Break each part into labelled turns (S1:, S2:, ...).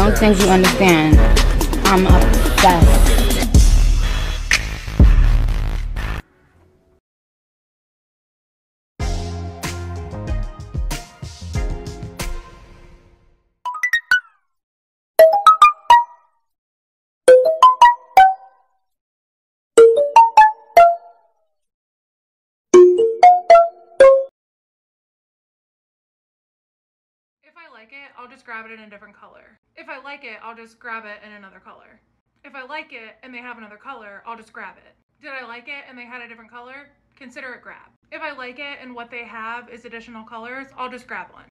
S1: don't think you understand. I'm obsessed.
S2: If I like it, I'll just grab it in a different color. If I like it, I'll just grab it in another color. If I like it and they have another color, I'll just grab it. Did I like it and they had a different color? Consider it grab. If I like it and what they have is additional colors, I'll just grab one.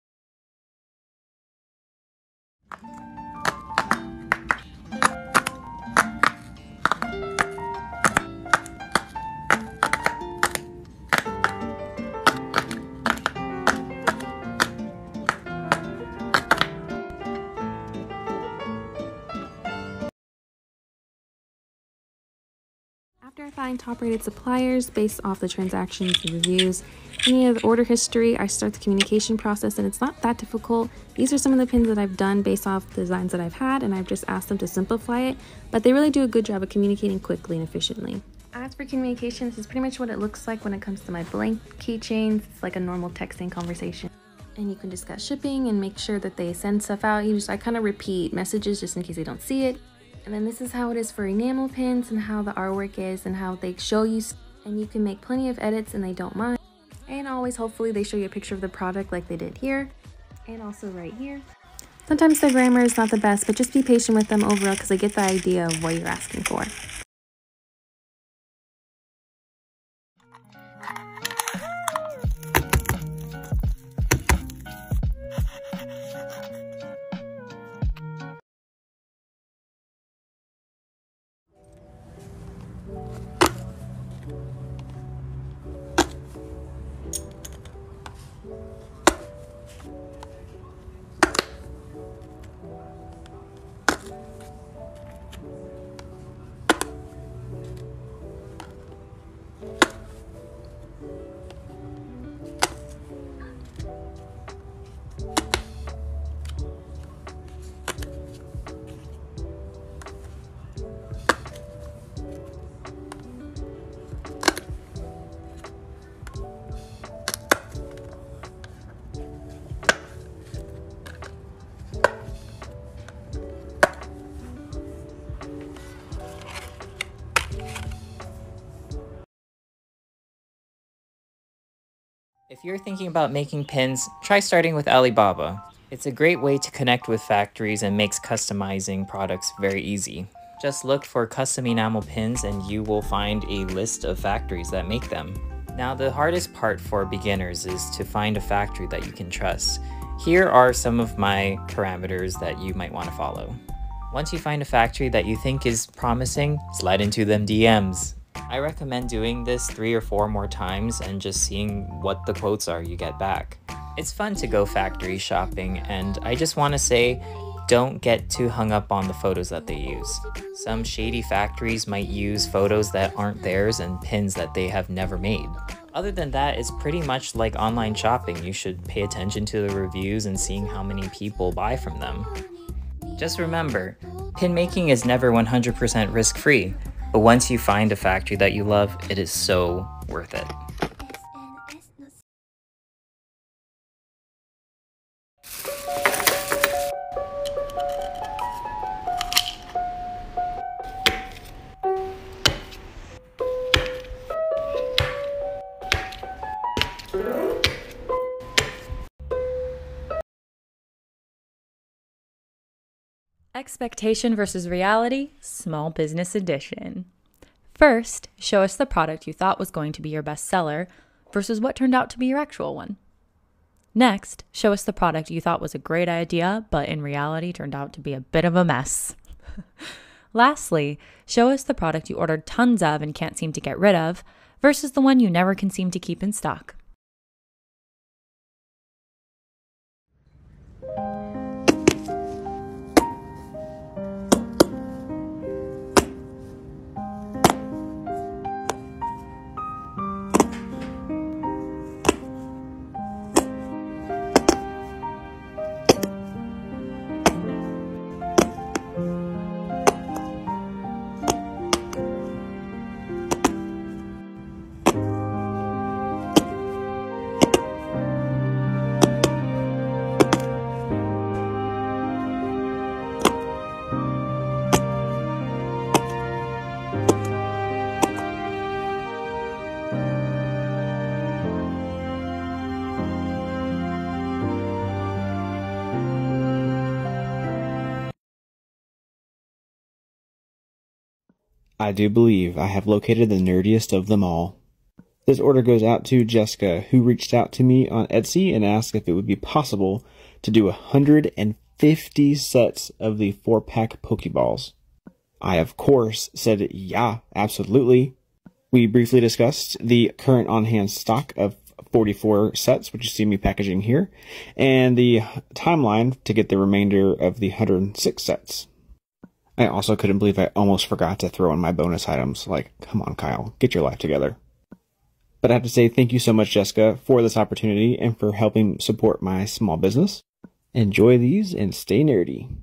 S3: After I find top-rated suppliers based off the transactions and reviews, any of the order history, I start the communication process, and it's not that difficult. These are some of the pins that I've done based off the designs that I've had, and I've just asked them to simplify it, but they really do a good job of communicating quickly and efficiently. As for communication, this is pretty much what it looks like when it comes to my blank keychains. It's like a normal texting conversation. And you can discuss shipping and make sure that they send stuff out. I kind of repeat messages just in case they don't see it. And then this is how it is for enamel pins and how the artwork is and how they show you. And you can make plenty of edits and they don't mind. And always, hopefully, they show you a picture of the product like they did here. And also right here. Sometimes their grammar is not the best, but just be patient with them overall because they get the idea of what you're asking for.
S4: If you're thinking about making pins, try starting with Alibaba. It's a great way to connect with factories and makes customizing products very easy. Just look for custom enamel pins and you will find a list of factories that make them. Now, the hardest part for beginners is to find a factory that you can trust. Here are some of my parameters that you might want to follow. Once you find a factory that you think is promising, slide into them DMs. I recommend doing this 3 or 4 more times and just seeing what the quotes are you get back. It's fun to go factory shopping, and I just want to say, don't get too hung up on the photos that they use. Some shady factories might use photos that aren't theirs and pins that they have never made. Other than that, it's pretty much like online shopping. You should pay attention to the reviews and seeing how many people buy from them. Just remember, pin making is never 100% risk-free. But once you find a factory that you love, it is so worth it.
S5: Expectation versus reality, small business edition. First, show us the product you thought was going to be your best seller versus what turned out to be your actual one. Next, show us the product you thought was a great idea, but in reality turned out to be a bit of a mess. Lastly, show us the product you ordered tons of and can't seem to get rid of versus the one you never can seem to keep in stock.
S6: I do believe I have located the nerdiest of them all. This order goes out to Jessica, who reached out to me on Etsy and asked if it would be possible to do 150 sets of the 4-pack Pokeballs. I, of course, said, yeah, absolutely. We briefly discussed the current on-hand stock of 44 sets, which you see me packaging here, and the timeline to get the remainder of the 106 sets. I also couldn't believe I almost forgot to throw in my bonus items. Like, come on, Kyle, get your life together. But I have to say thank you so much, Jessica, for this opportunity and for helping support my small business. Enjoy these and stay nerdy.